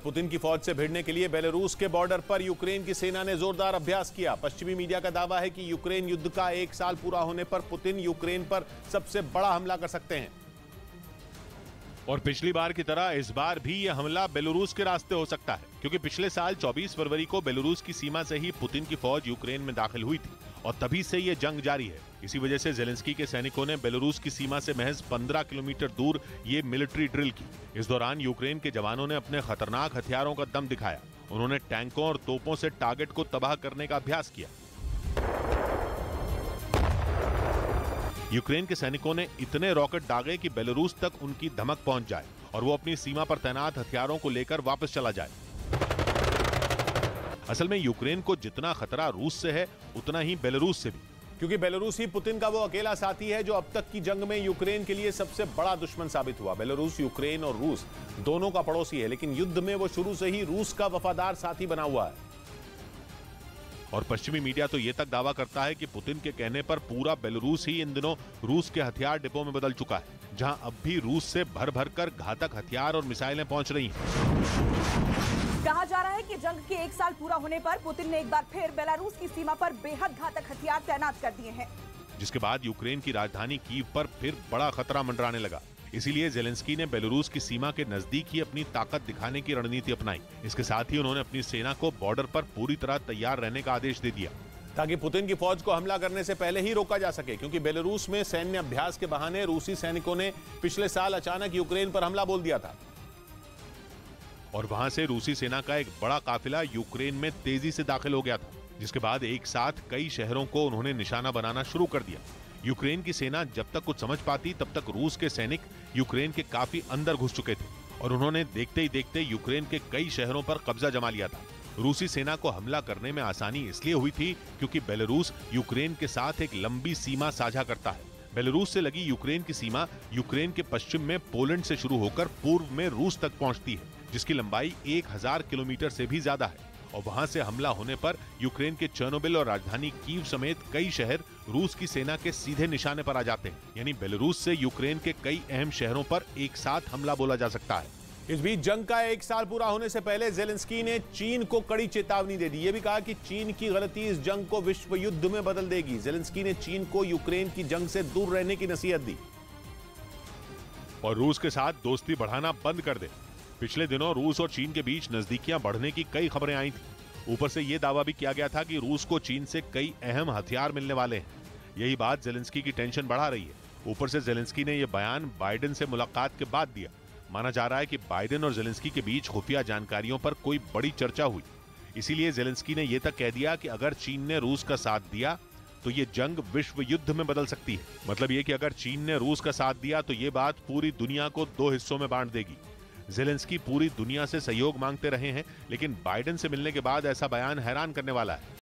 Putin की फौज से भिड़ने के लिए बेलारूस के बॉर्डर पर यूक्रेन की सेना ने जोरदार अभ्यास किया। पश्चिमी मीडिया का दावा है कि यूक्रेन युद्ध का 1 साल पूरा होने पर पुतिन यूक्रेन पर सबसे बड़ा हमला कर सकते हैं। और पिछली बार की तरह इस बार भी यह हमला बेलारूस के रास्ते हो सकता है, क्योंकि पिछले साल 24 फरवरी को बेलारूस की सीमा से ही पुतिन की फौज यूक्रेन में दाखिल हुई थी और तभी से यह जंग जारी है। इसी वजह से जेलेंस्की के सैनिकों ने बेलारूस की सीमा से महज 15 किलोमीटर दूर ये मिलिट्री ड्रिल की। इस दौरान यूक्रेन के जवानों ने अपने खतरनाक हथियारों का दम दिखाया। उन्होंने टैंकों और तोपों से टारगेट को तबाह करने का अभ्यास किया। यूक्रेन के सैनिकों ने इतने रॉकेट दागे कि बेलारूस तक उनकी धमक पहुंच जाए और वो अपनी सीमा पर तैनात हथियारों को लेकर वापस चला जाए। असल में यूक्रेन को जितना खतरा रूस से है उतना ही बेलारूस से भी, क्योंकि बेलारूस ही पुतिन का वो अकेला साथी है जो अब तक की जंग में यूक्रेन के लिए सबसे बड़ा दुश्मन साबित हुआ। बेलारूस यूक्रेन और रूस दोनों का पड़ोसी है, लेकिन युद्ध में वो शुरू से ही रूस का वफादार साथी बना हुआ है। और पश्चिमी मीडिया तो ये तक दावा करता है कि पुतिन के कहने पर पूरा बेलारूस ही इन दिनों रूस के हथियार डिपो में बदल चुका है, जहां अब भी रूस से भर भर कर घातक हथियार और मिसाइलें पहुंच रही हैं। कहा जा रहा है कि जंग के 1 साल पूरा होने पर पुतिन ने एक बार फिर बेलारूस की सीमा पर बेहद घातक हथियार तैनात कर दिए हैं, जिसके बाद यूक्रेन की राजधानी कीव पर फिर बड़ा खतरा मंडराने लगा। इसीलिए जेलेंस्की ने बेलारूस की सीमा के नजदीक ही अपनी ताकत दिखाने की रणनीति अपनाई। इसके साथ ही उन्होंने अपनी सेना को बॉर्डर पर पूरी तरह तैयार रहने का आदेश दे दिया, ताकि पुतिन की फौज को हमला करने से पहले ही रोका जा सके, क्योंकि बेलारूस में सैन्य अभ्यास के बहाने रूसी सैनिकों ने पिछले साल अचानक यूक्रेन पर हमला बोल दिया था और वहां से रूसी सेना का एक बड़ा काफिला यूक्रेन में तेजी से दाखिल हो गया था, जिसके बाद एक साथ कई शहरों को उन्होंने निशाना बनाना शुरू कर दिया। यूक्रेन की सेना जब तक कुछ समझ पाती तब तक रूस के सैनिक यूक्रेन के काफी अंदर घुस चुके थे और उन्होंने देखते ही देखते यूक्रेन के कई शहरों पर कब्जा जमा लिया था। रूसी सेना को हमला करने में आसानी इसलिए हुई थी क्योंकि बेलारूस यूक्रेन के साथ एक लंबी सीमा साझा करता है। बेलारूस से लगी यूक्रेन की सीमा यूक्रेन के पश्चिम में पोलैंड से शुरू होकर पूर्व में रूस तक पहुंचती है, जिसकी लंबाई 1000 किलोमीटर से भी ज्यादा है। और वहां से हमला होने पर यूक्रेन के चर्नोबिल और राजधानी कीव समेत कई शहर रूस की सेना के सीधे निशाने पर आ जाते हैं। यानी बेलारूस से यूक्रेन के कई अहम शहरों पर एक साथ हमला बोला जा सकता है। इस बीच जंग का 1 साल पूरा होने से पहले जेलेंस्की ने चीन को कड़ी चेतावनी दे दी। यह भी कहा कि चीन की गलती इस जंग को विश्व युद्ध में बदल देगी। जेलेंस्की ने चीन को यूक्रेन की जंग से दूर रहने की नसीहत दी और रूस के साथ दोस्ती बढ़ाना बंद कर दे। पिछले दिनों रूस और चीन के बीच नजदीकियां बढ़ने की कई खबरें आई थी। ऊपर से यह दावा भी किया गया था कि रूस को चीन से कई अहम हथियार मिलने वाले हैं। यही बात जेलेंस्की की टेंशन बढ़ा रही है। ऊपर से जेलेंस्की ने यह बयान बाइडेन से मुलाकात के बाद दिया। माना जा रहा है कि बाइडेन और जेलेंस्की के बीच खुफिया जानकारियों पर कोई बड़ी चर्चा हुई। इसीलिए जेलेंस्की ने यह तक कह दिया कि अगर चीन ने रूस का साथ दिया तो ये जंग विश्व युद्ध में बदल सकती है। मतलब ये कि अगर चीन ने रूस का साथ दिया तो ये बात पूरी दुनिया को 2 हिस्सों में बांट देगी। जेलेंस्की पूरी दुनिया से सहयोग मांगते रहे हैं, लेकिन बाइडेन से मिलने के बाद ऐसा बयान हैरान करने वाला है।